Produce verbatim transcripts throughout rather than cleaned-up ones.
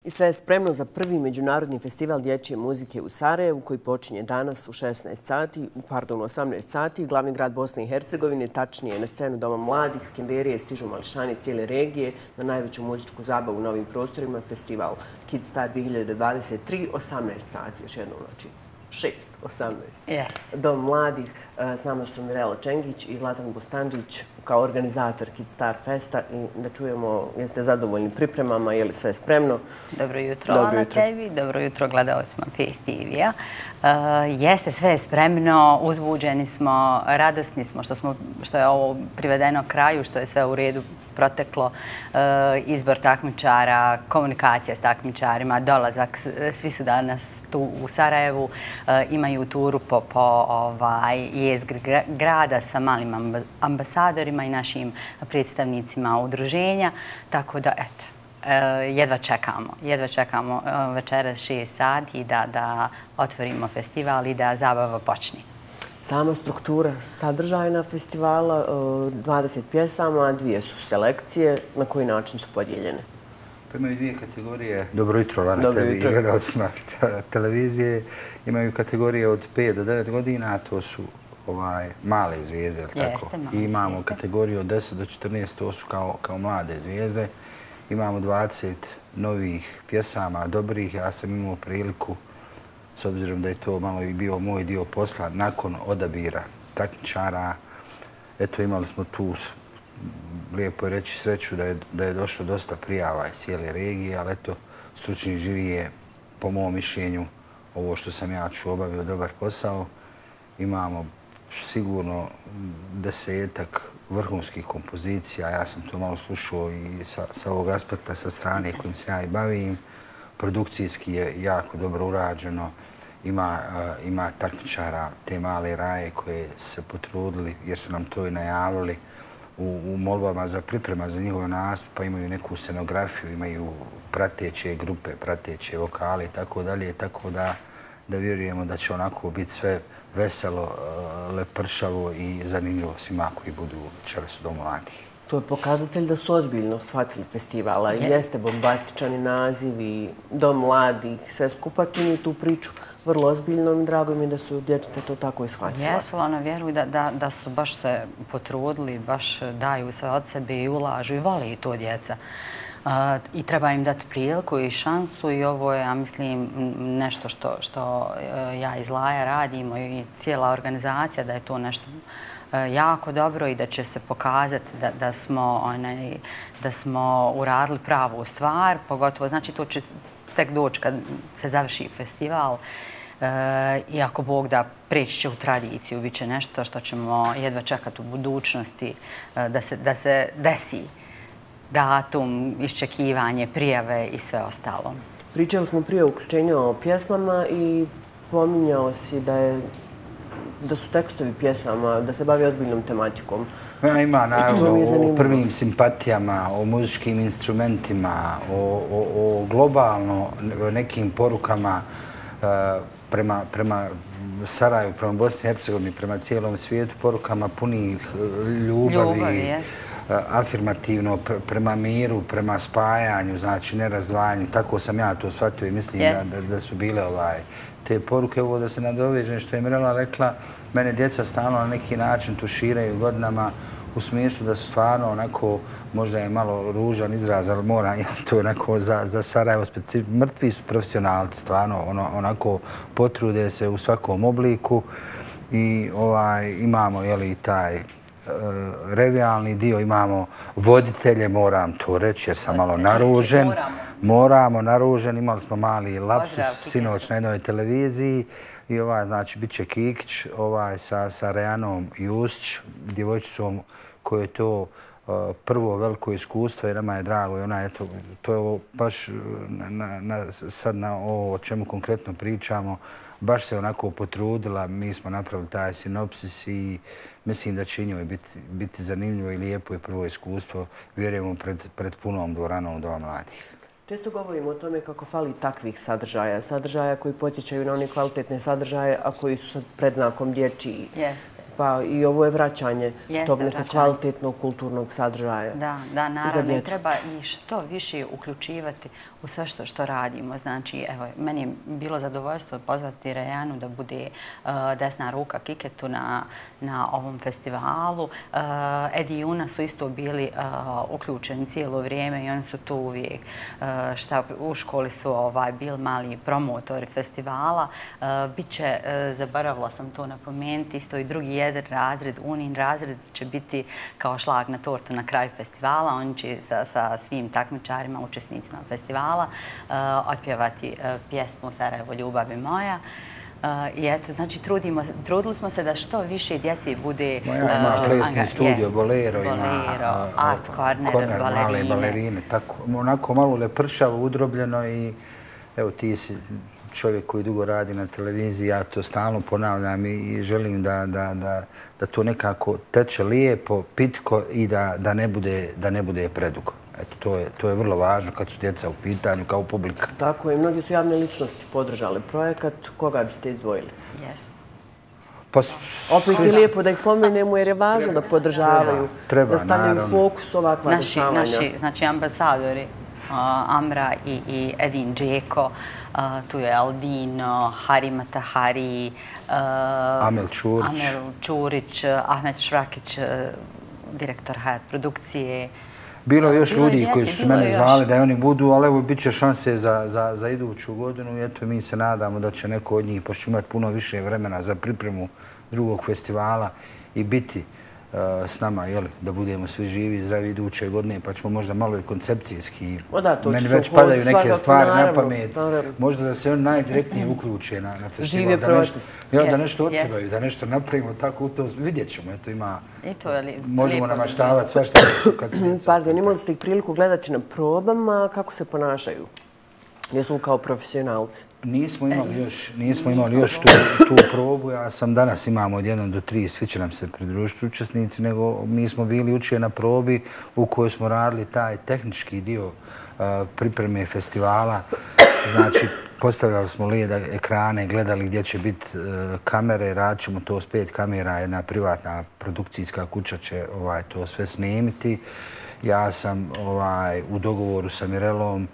I sve je spremno za prvi međunarodni festival dječje muzike u Sarajevu koji počinje danas u šesnaest sati, pardon, osamnaest sati. Glavni grad Bosne i Hercegovine, tačnije na scenu Doma mladih, Skenderije, stižu mališani iz cijele regije na najveću muzičku zabavu na ovim prostorima, festival Kidstar dvije hiljade dvadeset tri, osamnaest sati, još jednom, znači šest, osamnaest. Dom mladih, s nama su Mirela Čengić i Zlatan Bostandžić kao organizator Kidstar Festa i da čujemo jeste zadovoljni pripremama, je li sve spremno? Dobro jutro, Ana tebi, dobro jutro gledalcima P S T V-a. Jeste, sve je spremno, uzbuđeni smo, radosni smo što je ovo privedeno kraju, što je sve u redu proteklo, izbor takmičara, komunikacija s takmičarima, dolazak, svi su danas tu u Sarajevu, imaju turu po jezgri grada sa malim ambasadorima i našim predstavnicima udruženja, tako da, eto, jedva čekamo, jedva čekamo večeras šest sati da otvorimo festival i da zabava počne. Sama struktura sadržajna festivala, dvadeset pjesama, dvije su selekcije. Na koji način su podijeljene? Imaju dvije kategorije. Dobro jutro, Lana, tebi i gledalcima televizije. Imaju kategorije od pet do devet godina, a to su male zvijezde. I imamo kategoriju od deset do četrnaest, to su kao mlade zvijezde. Imamo dvadeset novih pjesama, dobrih. Ja sam imao priliku, s obzirom da je to malo i bio moj dio posla, nakon odabira takmičara, eto imali smo tu, lijepo je reći, sreću da je došlo dosta prijava iz cijele regije, ali eto, stručni žiri je, po mom mišljenju, ovo što sam ja ću obavio dobar posao. Imamo sigurno desetak vrhunskih kompozicija, ja sam to malo slušao i sa ovog aspekta, sa strane kojim se ja i bavim. Produkcijski je jako dobro urađeno. Ima takmičara te male raje koje se potrudili jer su nam to i najavili u molbama za priprema za njihov nastup, pa imaju neku scenografiju, imaju prateće grupe, prateće vokale i tako dalje, tako da vjerujemo da će onako biti sve veselo, lepršavo i zanimljivo svima koji budu večeras u Domu mladih. To je pokazatelj da su ozbiljno shvatili festivala. Jeste bombastičani naziv i Dom mladih, sve skupa čini tu priču vrlo ozbiljnom i drago mi da su dječice to tako i shvatila. Jesu, ona vjeruju da su baš se potrudili, baš daju sve od sebe i ulažu i vole i to djeca. I treba im dati priliku i šansu i ovo je, ja mislim, nešto što ja iz Laja radimo i cijela organizacija, da je to nešto jako dobro i da će se pokazati da smo uradili pravu stvar, pogotovo, znači to će tek doći kad se završi festival i ako Bog da preći će u tradiciju, bit će nešto što ćemo jedva čekati u budućnosti da se desi datum, iščekivanje, prijave i sve ostalo. Pričali smo prije o uključenju o pjesmama i pominjao si da je da su tekstovi pjesama, da se bavi ozbiljnom tematikom. Ima, naravno, o prvim simpatijama, o muzičkim instrumentima, o globalno nekim porukama prema Sarajevu, prema Bosni i Hercegovini, prema cijelom svijetu, porukama punih ljubavi, afirmativno, prema miru, prema spajanju, znači nerazdvajanju. Tako sam ja to shvatio i mislim da su bile te poruke. Ovo da se nadovežem što je Mirela rekla, mene djeca stalno na neki način tuširaju godinama u smislu da su stvarno onako, možda je malo ružan izraz, ali moram to onako za Sarajevo specifično. Mrtvi su profesionalci, stvarno onako potrude se u svakom obliku i imamo i taj revijalni dio, imamo voditelje, moram to reći jer sam malo naružen. Moramo, naružen, imali smo mali lapsus sinoć na jednoj televiziji i ovaj, znači, bit će Kikić sa Rejanom Jusić, djevojčicom koje je to prvo veliko iskustvo i nama je drago i ona, eto, to je baš sad na ovo o čemu konkretno pričamo, baš se onako potrudila, mi smo napravili taj sinopsis i mislim da će njoj biti zanimljivo i lijepo i prvo iskustvo, vjerujemo, pred punom dvoranom Doma mladih. Često govorimo o tome kako fali takvih sadržaja, sadržaja koji potičaju na one kvalitetne sadržaje, a koji su sad pred znakom dječji. Pa i ovo je vraćanje tog nekog kvalitetnog kulturnog sadržaja. Da, da, naravno. I treba i što više uključivati u sve što radimo. Znači, evo, meni je bilo zadovoljstvo pozvati Rejanu da bude desna ruka Kiketu na ovom festivalu. Edi i Una su isto bili uključeni cijelo vrijeme i oni su tu uvijek. U školi su bili mali promotori festivala. Biće, zaboravila sam to napomenuti, isto i drugi jedan razred, Unin razred će biti kao šlag na tortu na kraju festivala. Oni će sa svim takmičarima, učesnicima festivala otpjevati pjesmu Sarajevo, ljubavi moja. I eto, znači, trudili smo se da što više djeci bude... Ima plesni studio, Bolero, ima Art Corner, male balerine. Onako malo lepršavo, udrobljeno i evo ti si čovjek koji dugo radi na televiziji, ja to stalno ponavljam i želim da to nekako teče lijepo, pitko i da ne bude predugo. Eto, to je vrlo važno kad su djeca u pitanju, kao publika. Tako je, mnogi su javne ličnosti podržali projekat. Koga biste izdvojili? Jesu. Opet je lijepo da ih pomenemo jer je važno da podržavaju, da stavljaju fokus ovakva dešavanja. Znači, ambasadori Amra i Edin Džeko, tu je Albino, Hari Matahari, Amel Čurić, Ahmet Šrakić, direktor Hayat produkcije. Bilo je još ljudi koji su mene zvali da oni budu, ali evo bit će šanse za iduću godinu i eto mi se nadamo da će neko od njih, pošto će imati puno više vremena za pripremu drugog festivala i biti s nama, da budemo svi živi i zdravi iduće godine, pa ćemo možda malo i koncepcijski. Meni već padaju neke stvari na pamet. Možda da se oni najdirektnije uključe na festival. Žive proces. Da nešto otpevaju, da nešto napravimo tako u to. Vidjet ćemo, eto ima... Možemo namaštavati sva što kad se djeca... Pardon, imali ste ih priliku gledati na probama, kako se ponašaju? Jesu li kao profesionalci? Nismo imali još tu probu. Ja sam danas imamo od jedan do tri, svi će nam se pridružiti učesnici, nego mi smo bili učije na probi u kojoj smo radili taj tehnički dio pripreme festivala. Znači, postavljali smo lijeda ekrane, gledali gdje će biti kamere, radit ćemo to s pet kamera, jedna privatna produkcijska kuća će to sve snimiti. Ja sam u dogovoru sa Mirelom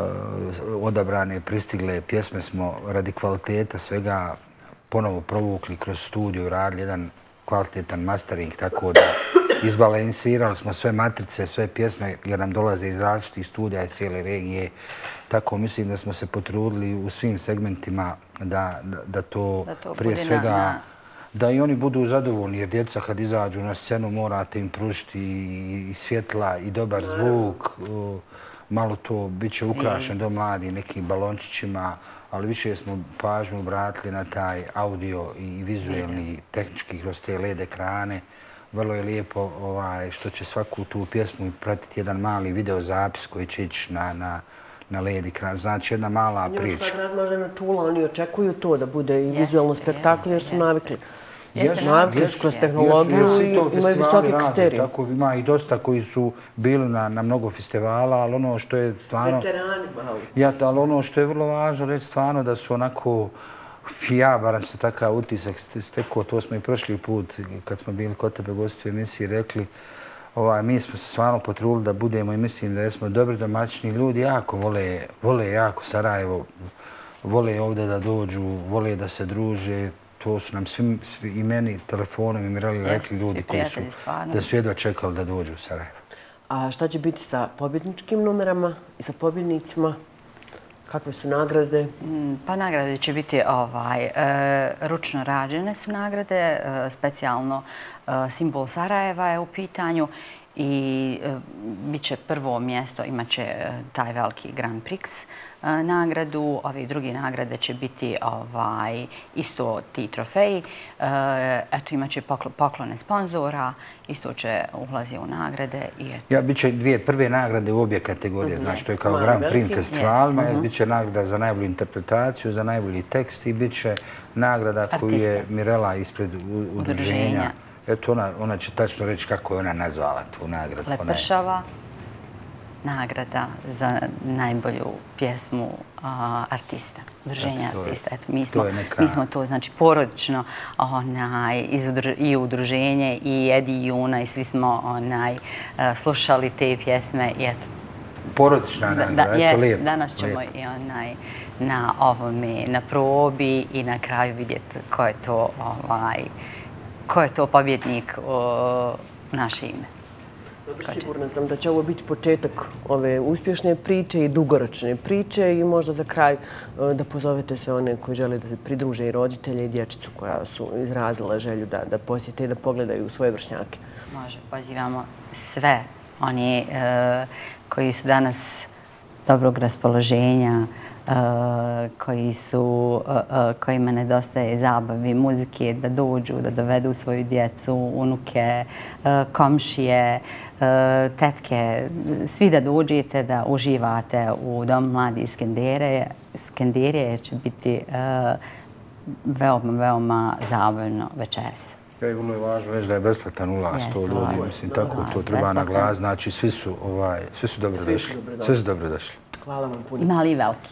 odabrane, pristigle pjesme smo radi kvaliteta svega ponovo provukli kroz studiju, radili jedan kvalitetan mastering, tako da izbalansirali smo sve matrice, sve pjesme jer nam dolaze iz različitih studija iz cijele regije. Tako mislim da smo se potrudili u svim segmentima da to prije svega, da i oni budu zadovoljni jer djeca kad izađu na scenu morate im pružiti i svjetla i dobar zvuk. Malo to bit će ukrašen do mladi nekim balončićima, ali više smo pažnju obratili na taj audio i vizuelni tehnički kroz te L E D ekrane. Vrlo je lijepo što će svaku tu pjesmu pratiti jedan mali videozapis koji će ići na L E D ekran. Znači jedna mala priča. Njima sad razmažena čula, oni očekuju to da bude i vizualno spektakl jer su navikli. Navikli su kroz tehnologiju i imaju visoke kriterije. Tako ima i dosta koji su bili na mnogo festivala, ali ono što je stvarno... Veterani, malo. Ali ono što je vrlo važno reći stvarno da su onako... Ja, baram se takav utisak stekao, to smo i prošli put kad smo bili kod tebe gosti u emisiji rekli. Mi smo se stvarno potrudili da budemo i mislim da smo dobri domaćini ljudi, jako vole jako Sarajevo, vole ovdje da dođu, vole da se druže. To su nam svi i meni telefonom i Mireli rekli ljudi koji su da su jedva čekali da dođu u Sarajevo. A šta će biti sa pobjedničkim numerama i sa pobjednicima? Kakve su nagrade? Pa nagrade će biti ručno rađene su nagrade, specijalno simbol Sarajeva je u pitanju i bit će prvo mjesto, imat će taj veliki Grand Prix nagradu. Ove druge nagrade će biti isto ti trofeji. Eto, imat će poklone sponzora, isto će ulazi u nagrade. Ja, bit će dvije prve nagrade u obje kategorije, znači to je kao Grand Prix festivalima, bit će nagrada za najbolju interpretaciju, za najbolji tekst i bit će nagrada koju je Mirela ispred udruženja. Eto, ona će tačno reći kako je ona nazvala tu nagradu. Lepršava. nagrada za najbolju pjesmu artista, udruženja artista. Mi smo to, znači, porodično i udruženje, i Edi i Juna, i svi smo slušali te pjesme i eto. Porodična nagrada, eto, lijepo. Danas ćemo i na ovome, na probi i na kraju vidjeti ko je to, ko je to pobjednik u naše ime. Sigurna sam da će ovo biti početak ove uspješne priče i dugoročne priče i možda za kraj da pozovete sve one koji žele da se pridruže i roditelje i dječicu koja su izrazila želju da posjete i da pogledaju svoje vršnjake. Može, pozivamo sve oni koji su danas dobrog raspoloženja, koji su, kojima nedostaje zabavi, muzike, da dođu, da dovedu svoju djecu, unuke, komšije, tetke, svi da dođete, da uživate u Domu mladih Skenderije, jer će biti veoma, veoma zabavno večeras. Ja, vrlo je važno reći da je besplatan ulaz, to ljudi, mislim, tako to treba naglasiti, znači svi su dobro došli. Svi su dobro došli. Hvala vam puno. I mali i veliki.